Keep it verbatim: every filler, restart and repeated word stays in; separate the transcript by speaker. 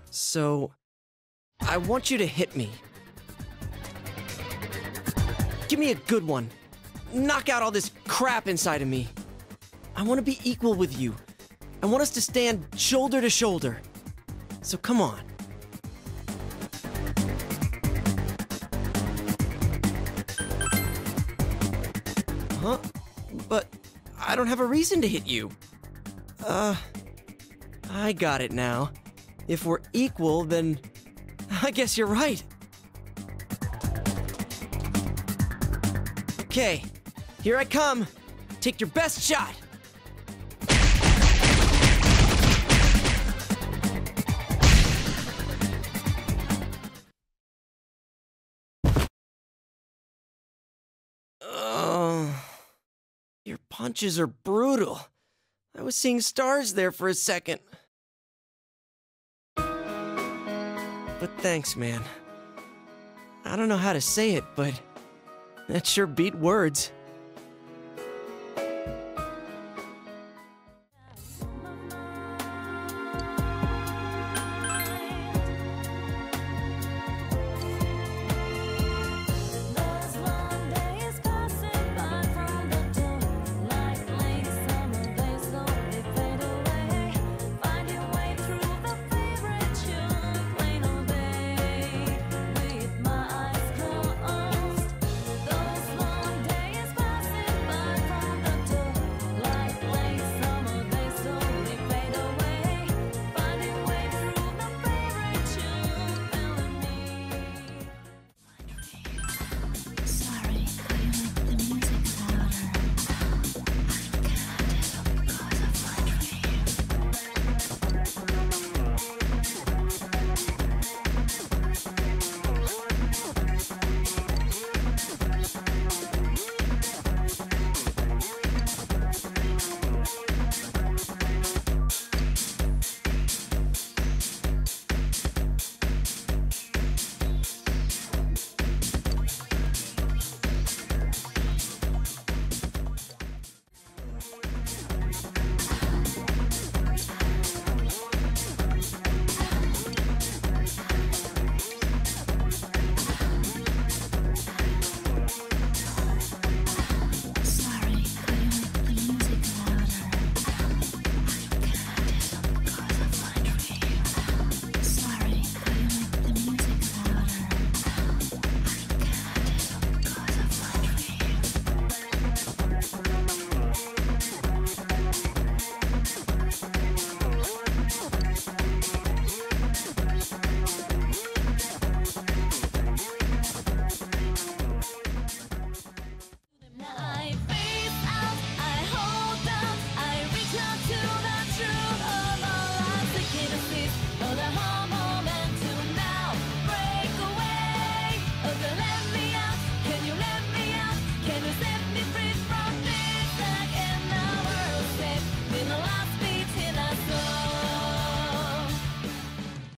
Speaker 1: So, I want you to hit me. Give me a good one. Knock out all this crap inside of me. I want to be equal with you. I want us to stand shoulder to shoulder. So come on. Huh? But I don't have a reason to hit you. Uh, I got it now. If we're equal, then I guess you're right. Okay, here I come. Take your best shot. Oh, your punches are brutal. I was seeing stars there for a second. But thanks, man. I don't know how to say it, but that sure beat words.